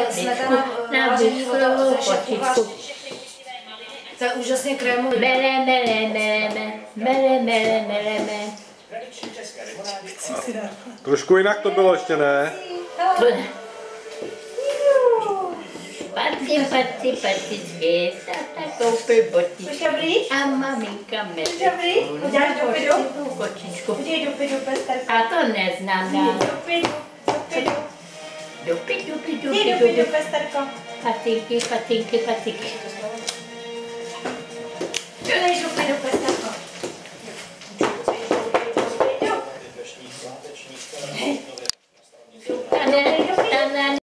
na vyschlou kočičku. To je úžasně krémový. Mele, mele, mele, mele, mele, mele, mele. Trošku jinak to bylo ještě, ne? Paci, paci, pacičky, tata koupil botičky a maminka medvědku. Uděláš dupidu? Kočičku. Udělej dupidu, pestarka. A to neznám dál. Dupi, pestarko. patinky, patinky, patinky. Udělej dupidu, pestarka.